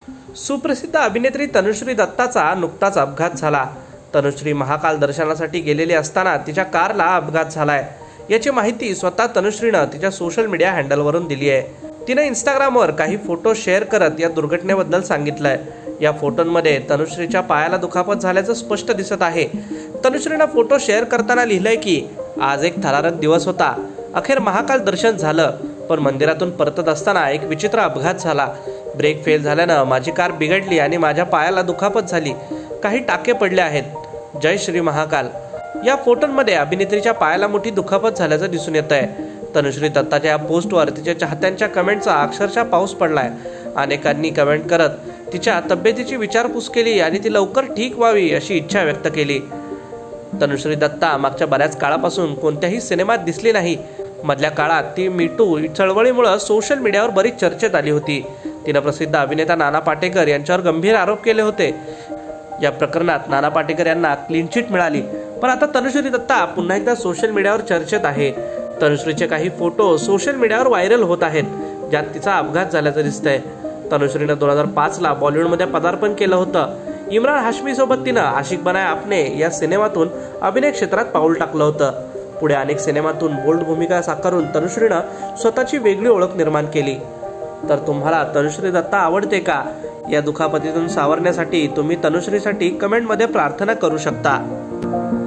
सुप्रसिद्ध अभिनेत्री तनुश्री दत्ताचा नुकताच अपघात झाला। तनुश्री महाकाल दर्शनासाठी गेलेली असताना तिच्या कारला अपघात झालाय। याची माहिती स्वतः तनुश्रीनं तिच्या सोशल मीडिया हँडलवरून दिली आहे। तिने इंस्टाग्रामवर काही फोटो शेअर करत या दुर्घटनेबद्दल सांगितलंय। या फोटोंमध्ये तनुश्रीच्या पायाला दुखापत झाल्याचं स्पष्ट दिसत आहे। तनुश्रीनं फोटो शेअर करताना लिहिलंय की आज एक थरारक दिवस होता। अखेर महाकाल दर्शन झालं, पण मंदिरातून परतत असताना एक विचित्र अपघात झाला। ब्रेक फेल झाल्यानं माझी कार बिघडली आणि माझ्या पायाला दुखापत झाली। काही टाके पडले आहेत। जय श्री महाकाल। या फोटोंमध्ये अभिनेत्रीच्या पायाला मोठी दुखापत झाल्याचं दिसून येत आहे। तनुश्री दत्ताच्या या पोस्टवर तिच्या चाहत्यांच्या कमेंटचा अक्षरशः पाऊस पडलाय। अनेकांनी कमेंट करत तिच्या तब्येतीची विचारपूस केली आणि ती लवकर ठीक व्हावी अशी इच्छा व्यक्त केली। तनुश्री दत्ता मागच्या बऱ्याच काळापासून कोणत्याही सिनेमात दिसली नाही। मधल्या काळात ती मी टू चळवळीमुळे सोशल मीडियावर बरीच चर्चेत आली होती। तिने प्रसिद्ध अभिनेता नाना पाटेकर यांच्यावर गंभीर आरोप केले होते। या प्रकरणात नाना पाटेकर यांना क्लीन चिट मिळाली, पण आता तनुश्री दत्ता पुन्हा एकदा सोशल मीडियावर चर्चेत आहे। तनुश्रीचे काही फोटो सोशल मीडियावर व्हायरल होत आहेत, ज्यात तिचा अपघात झाल्याचं दिसतंय। तनुश्रीनं 2005 ला बॉलिवूडमध्ये पदार्पण केलं होतं। इम्रान हाशमी सोबत तिनं आशिक बनाया आपने या सिनेमातून अभिनय क्षेत्रात पाऊल टाकलं होतं। पुढे अनेक सिनेमातून बोल्ड भूमिका साकारून तनुश्रीनं स्वतःची वेगळी ओळख निर्माण केली। तर तुम्हाला तनुश्री दत्ता आवडते का? या दुखापतीतून सावरण्यासाठी तुम्ही तनुश्रीसाठी कमेंटमध्ये प्रार्थना करू शकता।